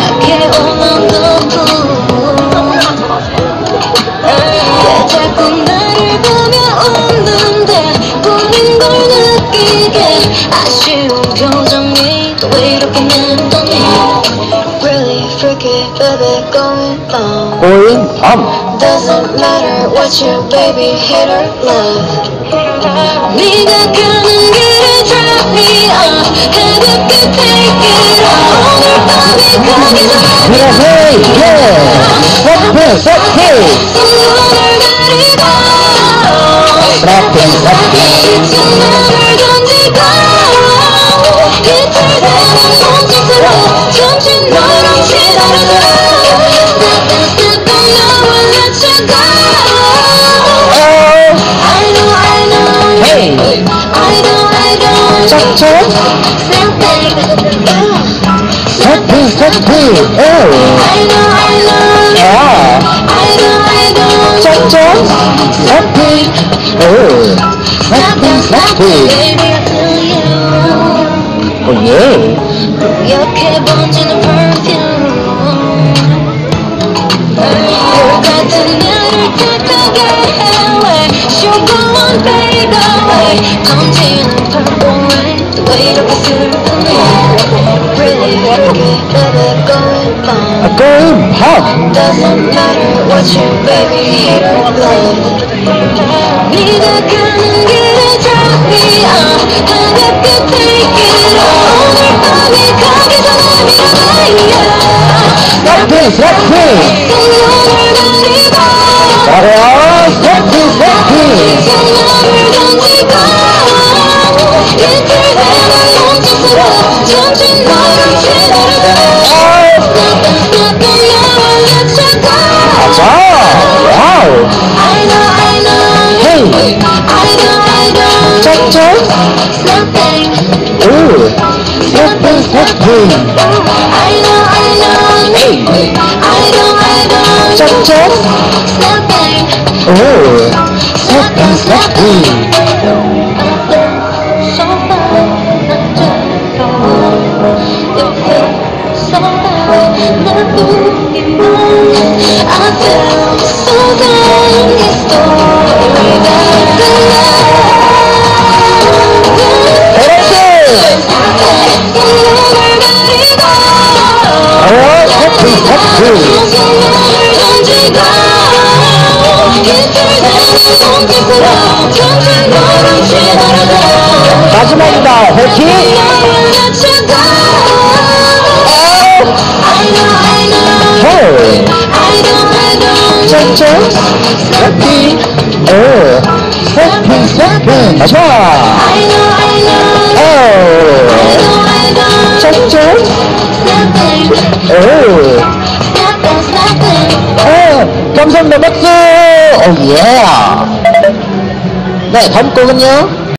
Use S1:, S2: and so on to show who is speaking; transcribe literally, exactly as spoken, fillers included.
S1: 약해 오는 너무 왜 자꾸 나를 보며 웃는데 꿈인 걸 느끼게 아쉬운 표정이 또 왜 이렇게 맴도니 Really freaky baby going on
S2: going on.
S1: Doesn't matter what you baby hate or love 네가 가는 길에 drop me off 가볍게 take it off 오늘 밤이 가기 전에
S2: Hey, yeah. Stop, stop,
S1: 손을 가리고
S2: stop, stop.
S1: 이제 맘을 던지고 이틀 되는 손짓으로 잠시 너랑 기다려줘 Step and step and now I'll let you go
S2: Oh,
S1: I know I know
S2: hey.
S1: I know I know
S2: Stop, stop.
S1: Snapping
S2: Stop, stop, oh.
S1: I know I know
S2: Yeah.
S1: I know I know
S2: Stop, stop. Stop, oh.
S1: Snapping, snapping Baby I feel you
S2: Oh, yeah.
S1: 뿌옇게 번지는 perfume 물 같은 나를 착하게 해 왜 쇼고원 fade away 던지는 purple rain 왜 이렇게 슬프니 Really freaky baby going on
S2: A going pop.
S1: Doesn't matter what you baby hate or love 네가 가는 길에 drop me off 가볍게 take it off 오늘 밤이 가기 전에 밀어놔
S2: Stop, stop.
S1: 손을 가리고
S2: Oh, stop, stop.
S1: 이제 맘을 던지고 이틀 되는 손짓으로 잠시 너를 기다려줘 Stop and stop and now I'll let you go
S2: Oh, wow.
S1: I know I know
S2: Hey.
S1: I know I know
S2: Stop, stop.
S1: Snapping
S2: Oh, stop, stop.
S1: I know I know
S2: Hey.
S1: I know I know
S2: Stop, stop.
S1: Snapping
S2: Oh, stop, stop.
S1: So fine It feels so bad 날 보기만 I feel so done This story that the
S2: Oh, stop, stop.
S1: 손을 던지고 이틀 되는 손짓으로 잠시 너를 기다려줘
S2: 마지막이다. 호키.
S1: I'll let you go I know I know
S2: Hey.
S1: I know I know
S2: 짝짝. 호키. 오. 스태핑, 스태핑. 마지막.
S1: I know I know
S2: 오.
S1: I know I know
S2: 짝짝.
S1: Snapping
S2: 오.
S1: Snapping snapping
S2: 오. 감사합니다. 박수. 오, 예. 네, 다음 곡은요.